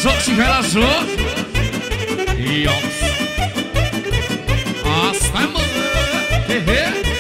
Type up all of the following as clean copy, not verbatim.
joc și hai la joc. Iops. Asta-i mă. He, he.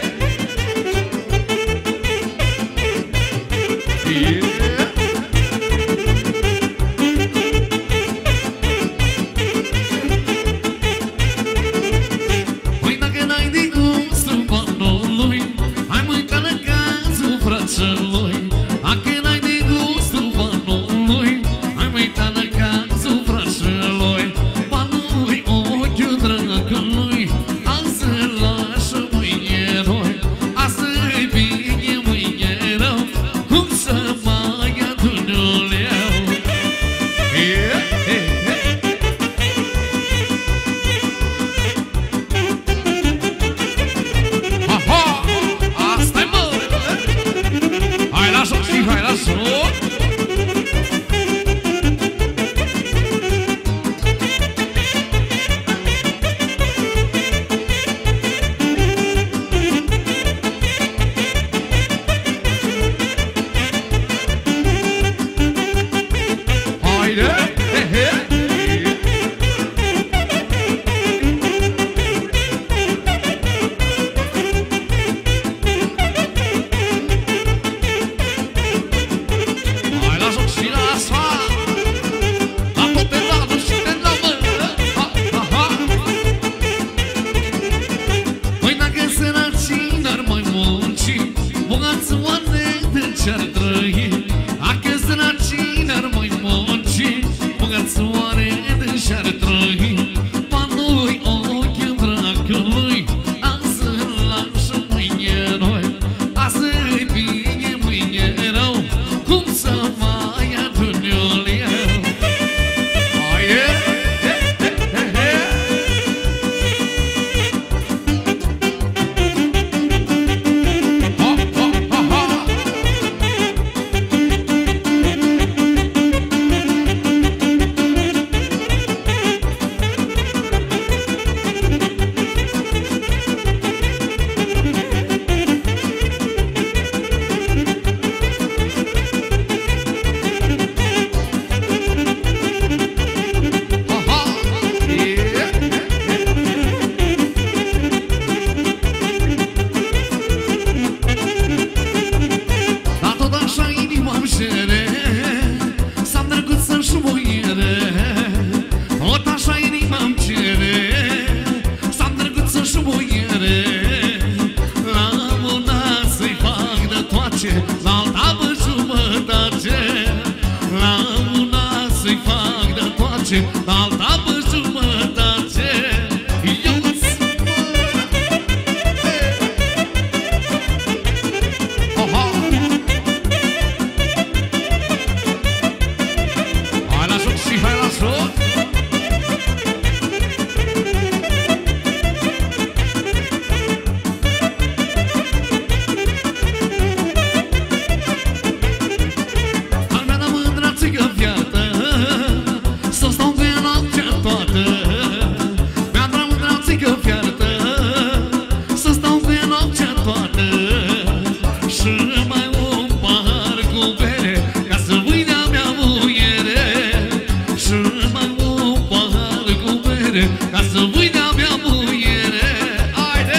Păi dacă n-ai de gustul banului, hai mânca la cazul frățelui. Dacă n-ai de gustul banului, hai mânca la cazul frățelui. Banului ochiul dragului, azi îl lasă mâine roi. Azi-i bine, mâine rău, cum să mai adun eu. Ha-ha, asta-i mă. Hai la joc și hai la joc. Haide, he, he. Hai la joc și la așa. La toate laduri și de la mână. Ha, ha, ha. Păi dacă săracii n-ar mai munci, bogați oameni de ce-ar trăi. Dacă săracii n-ar mai munci, bogați oameni de ce-ar trăi. Banului ochiul dracului, azi îl lasă mâine noi. Azi-i bine, mâine rău, cum să mai adun eu. Haide, he, he, he, he. Ha, ha, ha, ha. Dar tot așa inima-mi cere să-mi drăguță și boiere. Tot așa inima-mi cere să-mi drăguță și boiere. La una să-i fac de toace, la alta vă jumătate. La una să-i fac de toace, la alta vă jumătate. Eu-ți hai la joc și hai la joc. Al mea de mândră țigă viată, să-ți dau pe noaptea toată. Mi-a de mândră țică viată, să-ți dau pe noaptea toată. Și mai un pahar cu bere, ca să mâinea mea muiere. Și mai un pahar cu bere, ca să mâinea mea muiere. Haide!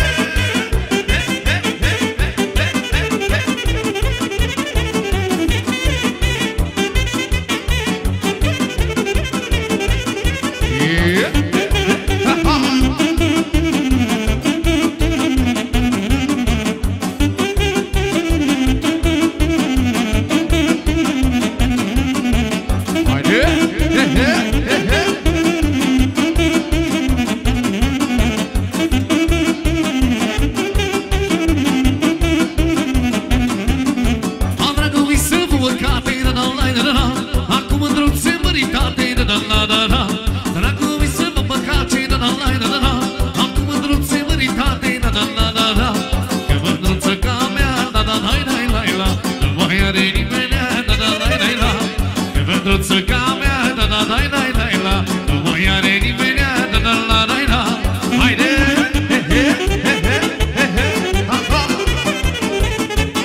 Acum îndrăuțe măritate, da-da-da-da-da. Dragul mi se vă păcace, da-da-da-da-da. Acum îndrăuțe măritate, da-da-da-da-da. Că mândruță ca mea, da-da-da-da-da-da. Nu mai are nimeni, da-da-da-da-da. Că mândruță ca mea, da-da-da-da-da. Nu mai are nimeni, da-da-da-da-da. Haide! He, he, he, he, he, he. Ha-ha!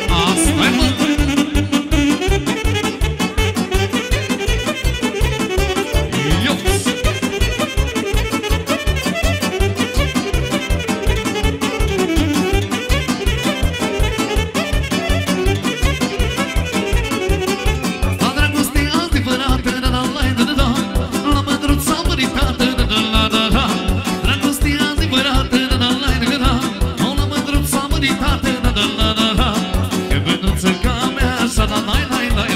Asta-i mă!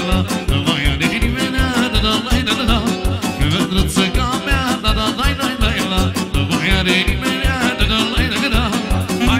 la Nu mai are nimeni Da da la la la Mândruță ca mea Da da la la la la Nu mai are nimeni Da da la la la Hai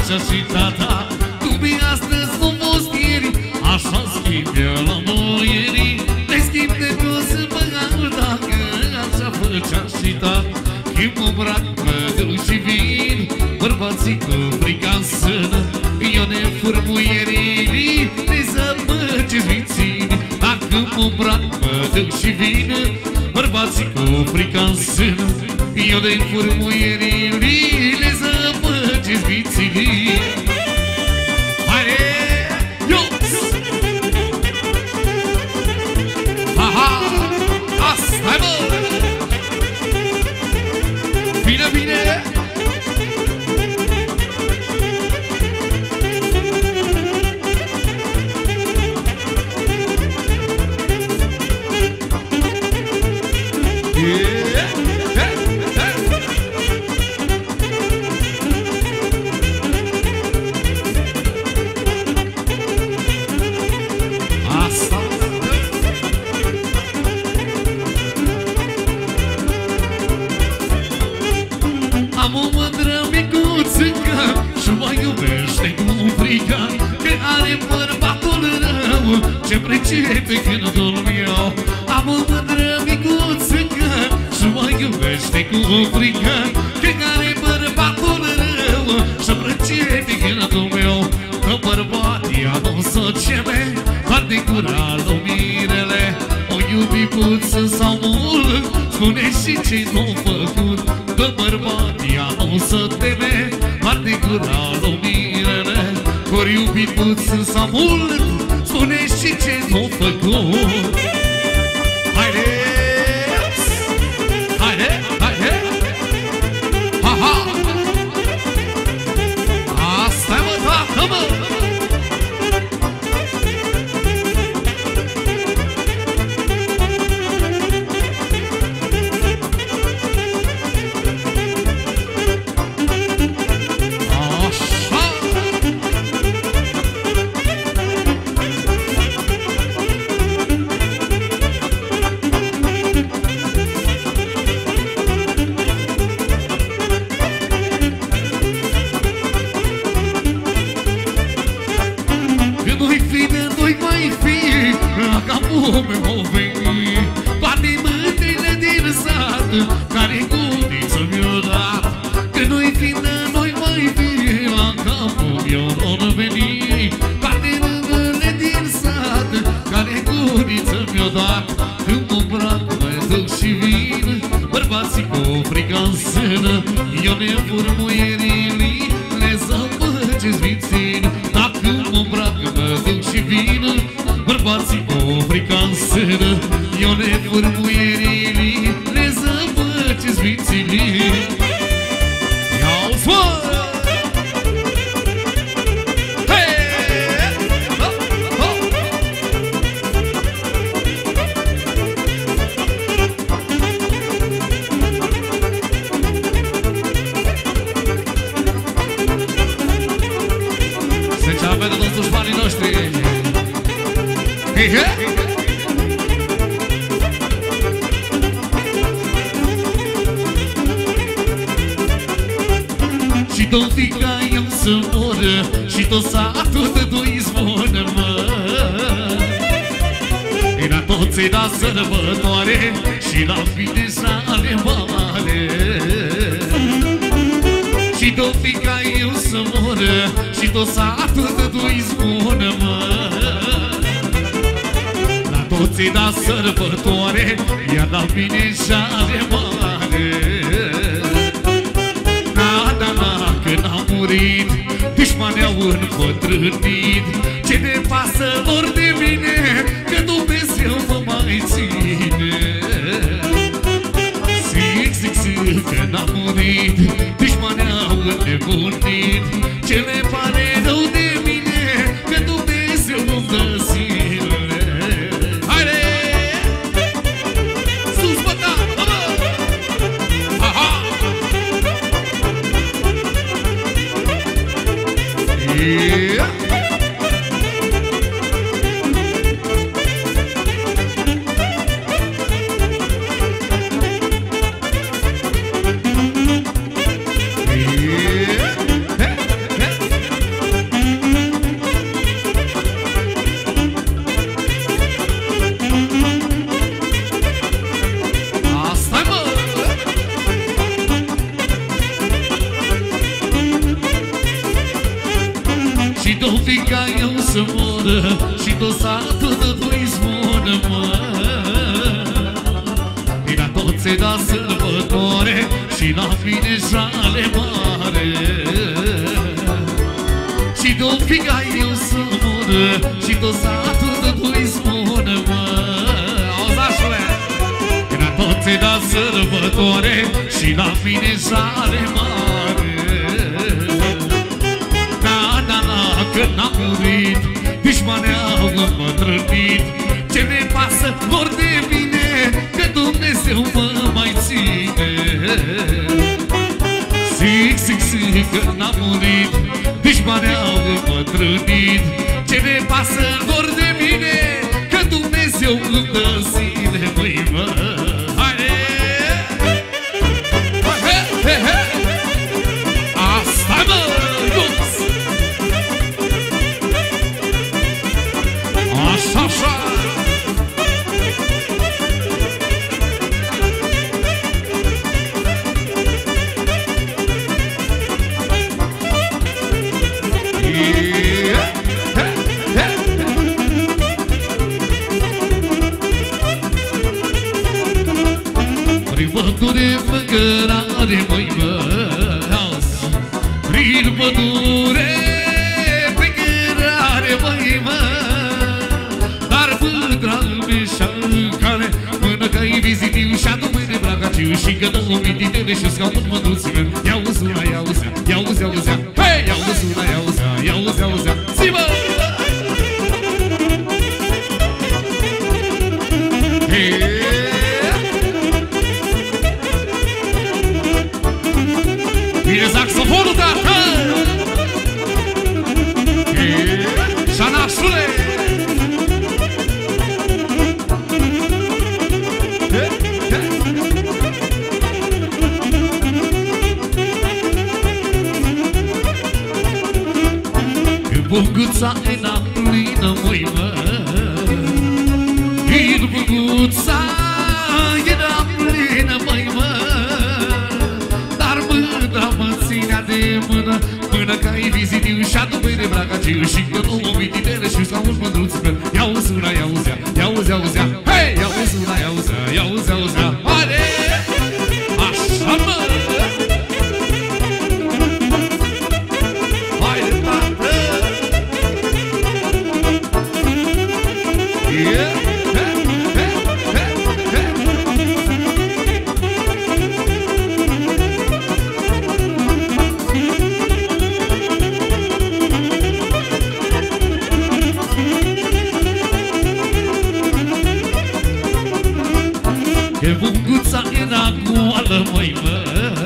așa și tata. Cum-i astăzi, cum fost ieri, așa schimbe la muierii. Le schimb de toți băgau dacă așa făcea și tata. Schimb un brac, mă duc și vin, bărbații cu frica în sână. Eu ne fur muierii, ne zămăgeți vițini. Dacă mă brac, mă duc și vin, bărbații cu frica în sână. Eu ne fur muierii, ne zămăgeți vițini. Haide, iops! Ha-ha! Asta-i bă! Bine, bine! Am o mândră micuță și mă iubește cu frica, că are bărbatul rău ce pricepe gândul meu. Am o mândră micuță și mă iubește cu frica, că are bărbatul rău ce pricepe gândul meu. Că bărbatii anunță cele, doar de gura luminele. O iubi puțin sau mult, spune și ce n-o făcut. Că bărbatii anunță teme, doar de gura luminele. Ori iubi puțin sau mult, spune și ce n-o făcut. Haide! Haide! Haide! Ha-ha! Asta-i mă, tată, mă! Meu veni, toate mântrile din sat, care guriță mi-o dat. Că nu-i fi de noi mai fi, la capul meu n-o veni. Toate mântrile din sat, care guriță mi-o dat. Când mă îmbrac, mă duc și vin, bărbații cu frica în sână. Eu ne fur muierii, le zămăgeți vițini. Dacă mă îmbrac, mă duc și vin, bărbații cu frica în sână. Eu ne fur muierii, le zămăgeți vițini. Ia-o-ți mă! Se ceapă de toți dușmanii noștri. Și tot fica eu să moră, și tot satul de doi zvonă, mă. Era toți la sărbătoare și la fine sale mare. Și tot fica eu să moră, și tot satul de doi zvonă, mă. Toții da sărbătoare, iar la mine și-are mare. Na, când am murit, dușmanii au împătrânit. Ce ne pasă lor de mine, că Dumnezeu mă mai ține. Zic, că n-am murit, dușmanii au înnebunit. Ce le pare rău de mine, că Dumnezeu mă dă zile. nu fi ca eu să mor și tot satul de tu-i spună, mă. Din toți da sărbătoare și la mine jale mare. Și nu fi ca eu să mor și tot satul de tu-i spună, mă. Auzașule! Din toți da sărbătoare și la mine jale mare. Că n-am murit, dușmaneau îmbătrânit. Ce ne pasă vor de mine, că Dumnezeu mă mai ține. Zic că n-am murit, dușmaneau îmbătrânit. Ce ne pasă vor de mine, că Dumnezeu îmi dă zile, măi, mă. Haide! Asta, mă! Așa! Prin păcărare, măi, mă, prin pădure, păcărare, măi, mă. Dar mândra îmi care mână că-i vizitiu și adu mâine bragaciu și că dă o mititele și scaut mândruții mei. Ia-uzi una, ia-uzea, ia-uzi, ia-uzea, hei! Ia-uzi una, ia-uzea, ia-uzi, ia-uzea, zi-mă! Bine saxofonul, tată! Șanașule! Bunguța era plină, măi, mă. Bunguța era plină, măi, mă. Dar mândra mă ținea de mână, până că-i vizitiu și adu bine bragaciu și că nu mititele și s-au mândruții mei. Ia-uzi una, ia-uzea, ia-uzi, ia-uzea, hei! Ia-uzi una, ia-uzea, ia-uzi, ia-uzea, haide! Așa, mă! Că bunguța era goală, măi, mă.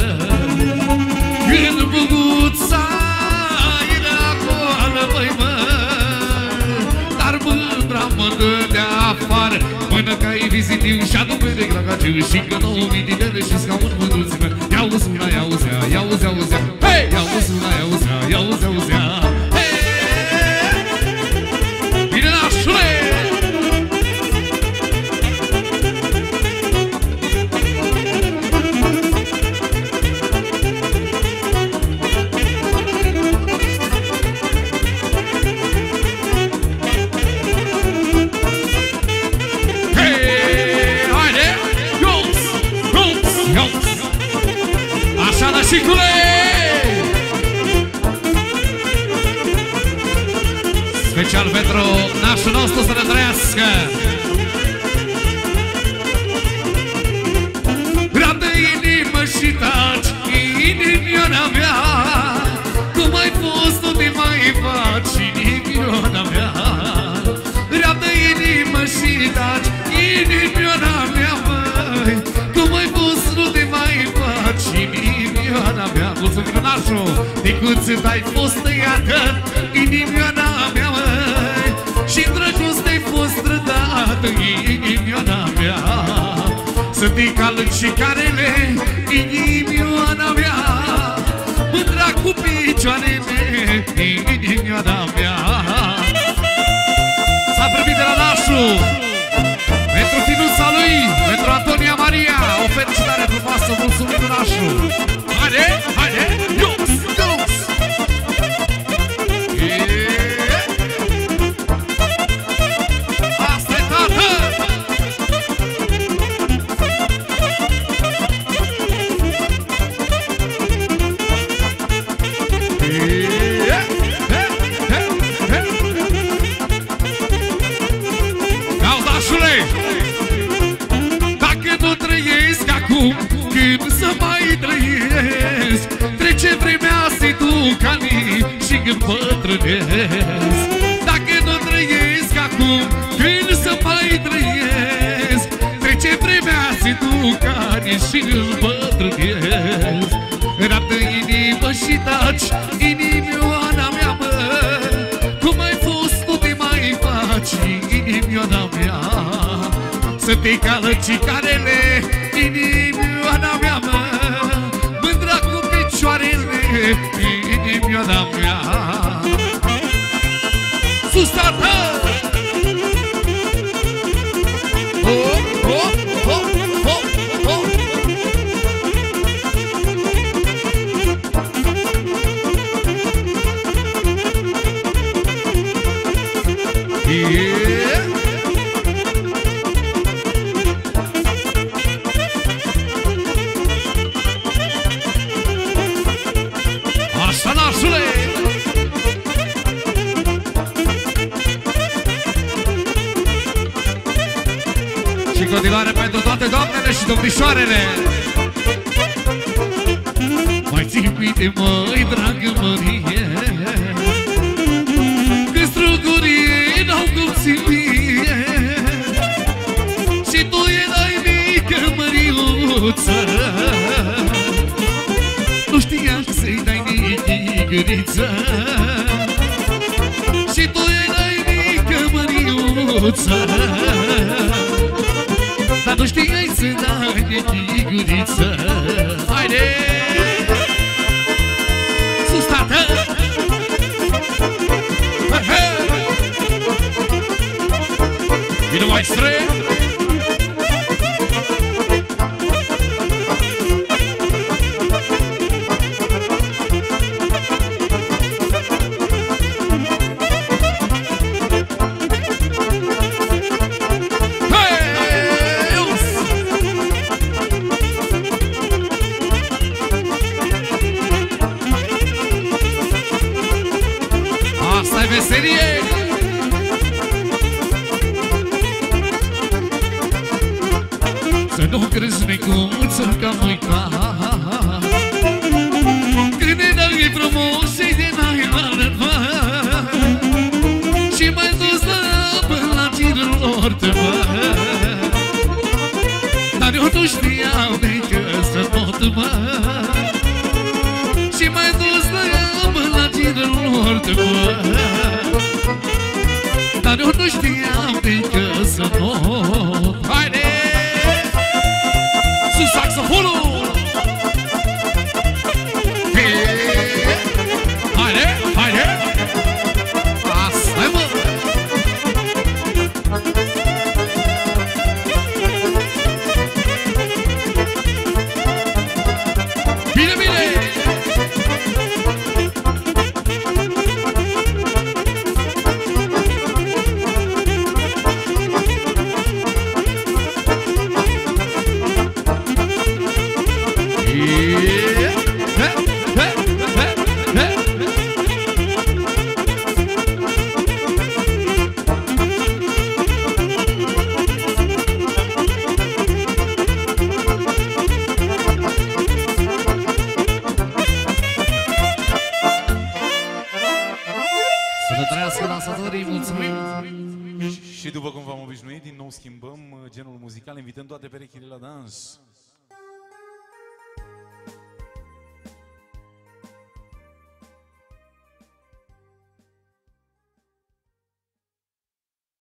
Când bunguța era goală, măi, mă. Dar mândra mă dădea afară, până că-i vizitiu și adu pe gragaciu și că nu mititele și scaun mândruții mei. Ia-uzi una, ia-uzea, ia-uzi, ia-uzea, hei! Ia-uzi una, ia-uzea, ia-uzi, ia-uzea, hei! Bine, nașule! Așa, nașicule! Special pentru nașul nostru să ne trăiască! Grea de inimă și taci, inimioara mea. Cum ai fost, nu te mai faci, inimioara mea. Grea de inimă și taci, inimioara mea, măi. Cum ai fost, nu te mai faci, inimioara mea. Mulțumim, nașul, de cât ai fost tăiată, inimioara mea, măi. Și dragostea-i fost trădată, inimioara mea. Să te calc și carele, inimioara mea. Mândra cu picioarele, inimioara mea. S-a primit de la nașul pentru finuța lui, pentru Antonia Maria. O felicitare frumoasă, mulțumim, nașul. Haide, haide, iux, iux. nașule! Dacă nu trăiesc acum, când să mai trăiesc? Trece vremea, se duc anii și îmbătrânesc. Dacă nu trăiesc acum, când să mai trăiesc? Trece vremea, se duc anii și îmbătrânesc. Rată inimă și taci, inimioana mea, mă, cum ai fost, nu te mai faci, inimioana mea. Să te cală cicarele, inimioana mea, mă, mândra cu picioarele, inimioana mea. Sus, tată! Oh, oh, oh, oh, oh. Yeah. Asta, nașule! Și în continuare pentru toate doamnele și domnișoarele. Mai țin minte, măi, dragă Mărie, că strugurii n-au cum ține. Și tu erai mică, Măriuță, nu știam să-i dai nigăriță. Și tu erai mică, Măriuță, dar nu știai să dai nigăriță. Haide! Sus, tată! Vino mai strâng! Asta-i veselie! Să nu crezi, necuță, că am uitat când erai frumos și de n-ai arătat și m-ai dus până la girul lor, dar eu nu știam că să pot, mă, și m-ai dus până la girul lor, dar eu nu știam că să pot. Haide! Sus saxofonul! Haide, haide! Asta-i, mă! Bine, bine! Să ne trăiască dansatorii, mulțumim! Și după cum v-am obișnuit, din nou schimbăm genul muzical, invităm toate perechile la dans.